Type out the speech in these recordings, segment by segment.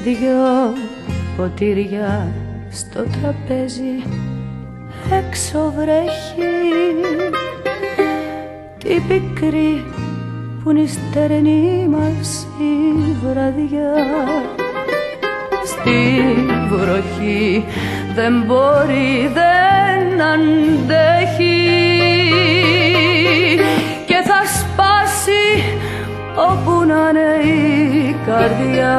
δυο ποτήρια στο τραπέζι, έξω βρέχει. Τι πικρή που είναι η στερνή μας η βραδιά. Στη βροχή δεν μπορεί, δεν αντέχει και θα σπάσει όπου να είναι η καρδιά.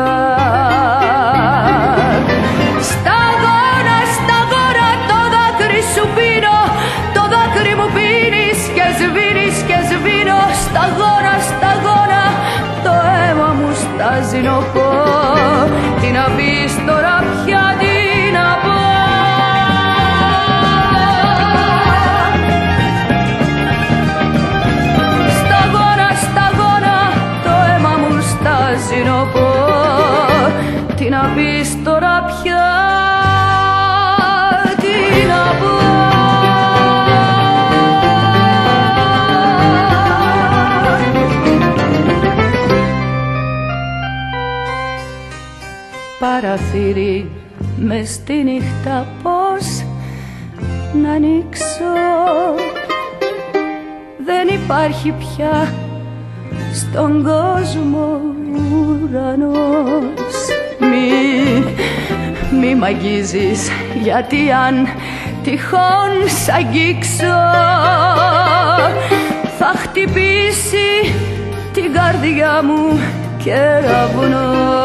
Σταγόνα το δάκρυ σου πίνω, το δάκρυ μου πίνεις και σβήνεις και σβήνω. Σταγόνα το αίμα μου στάζει νοπό. Τι να πεις τώρα πια, τι να πω. Σταγόνα το αίμα μου στάζει νοπό. Τι να πεις τώρα πια, τι να πω. Παραθύρι μες στη νύχτα πώς να ανοίξω. Δεν υπάρχει πια στον κόσμο ουρανός. Μη μ' αγγίζεις, γιατί αν τυχόν σ' αγγίξω θα χτυπήσει την καρδιά μου κεραυνός.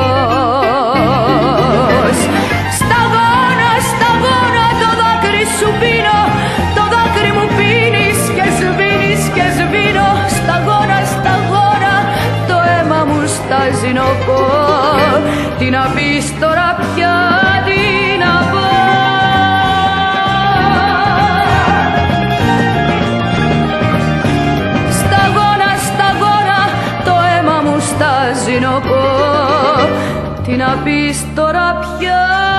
Σταγόνα το δάκρυ σου πίνω, το δάκρυ μου πίνεις και σβήνεις και σβήνω. Σταγόνα το αίμα μου στάζει νοπό. Τι να πεις τώρα πια, τι να πω. Σταγόνα το αίμα μου στάζει νοπό. Τι να πεις τώρα πια.